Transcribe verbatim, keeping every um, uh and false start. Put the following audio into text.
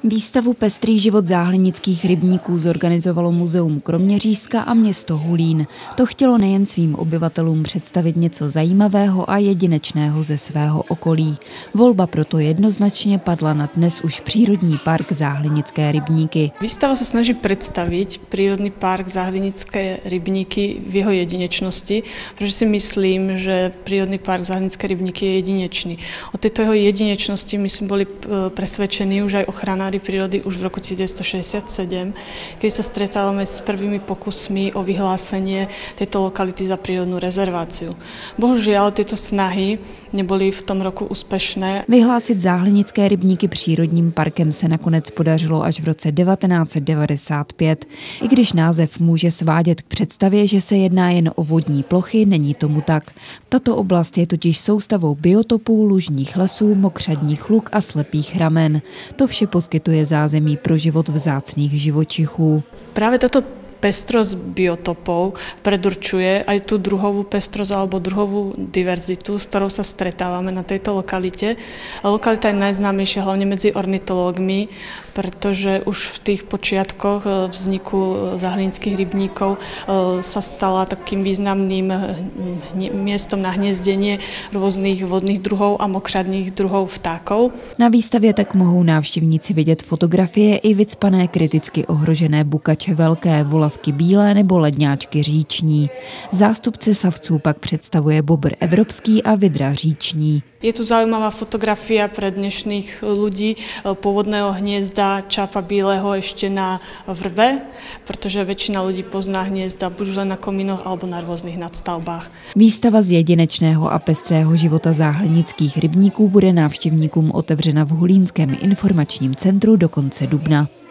Výstavu Pestrý život záhlednických rybníků zorganizovalo Muzeum Kroměřížska a město Hulín. To chtělo nejen svým obyvatelům představit něco zajímavého a jedinečného ze svého okolí. Volba proto jednoznačně padla na dnes už přírodní park Záhlednické rybníky. Výstava sa snaží predstaviť prírodný park Záhlednické rybníky v jeho jedinečnosti, protože si myslím, že prírodný park Záhlednické rybníky je jedinečný. O tejto jeho jedinečnosti my sme boli presvedčení už aj ochranári prírody už v roku devätnásťstošesťdesiatsedem, keď sa stretávame s prvými pokusmi o vyhlásenie tejto lokality za prírodnú rezerváciu. Bohužiaľ, tieto snahy neboli v tom roku úspešné. Vyhlásit Záhlednické rybníky přírodním parkem se nakonec podařilo až v roce devatenáct set devadesát pět. I když název může svádět k představě, že se jedná jen o vodní plochy, není tomu tak. Tato oblast je totiž soustavou biotopů, lužních lesů, mokřadních luk a slepých ramen. To vše poskytuje zázemí pro život vzácných živočichů. Právě tato pestrosť biotopov predurčuje aj tú druhovú pestrosť alebo druhovú diverzitu, s ktorou sa stretávame na tejto lokalite. Lokalita je najznámejšia hlavne medzi ornitológmi, pretože už v tých počiatkoch vzniku záhlednických rybníkov sa stala takým významným miestom na hniezdenie rôznych vodných druhov a mokřadných druhov vtákov. Na výstavě tak mohou návštěvníci vidět fotografie i vycpané kriticky ohrožené bukače velké, volavky bílé nebo ledňáčky říční. Zástupce savců pak představuje bobr evropský a vidra říční. Je tu zaujímavá fotografia pre dnešných ľudí pôvodného hniezda čapa bíleho ešte na vrbe, pretože väčšina ľudí pozná hniezda buď len na komínoch alebo na rôznych nadstavbách. Výstava z jedinečného a pestrého života záhlednických rybníků bude návštěvníkům otevřena v Hulínském informačním centru do konce dubna.